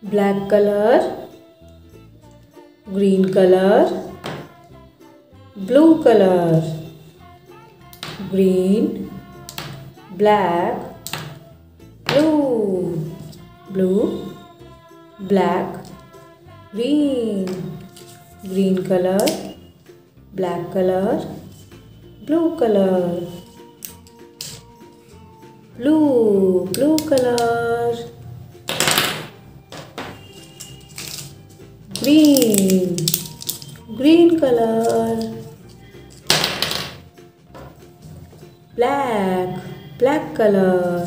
black color, green color, blue color, green, black, blue, blue, black, green, green color, black color, blue color, blue color, green color, black color.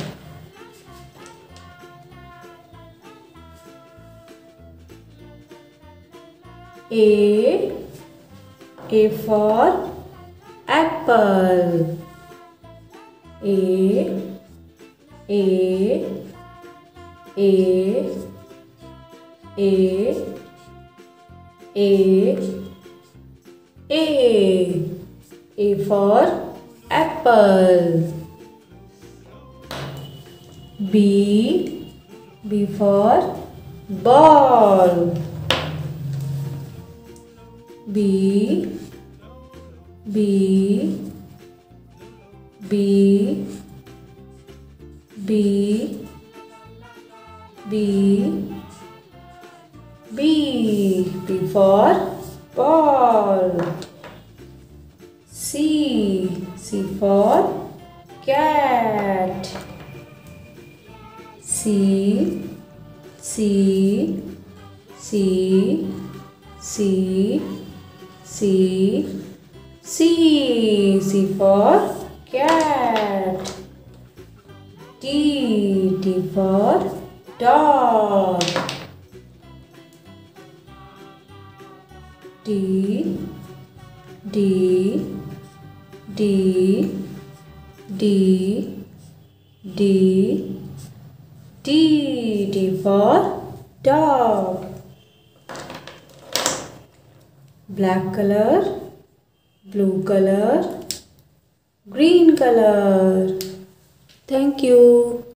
A for apple. A for apple. B for ball. B for ball. C for cat. C for cat. D for dog. D for dog. Black color, blue color, green color. Thank you.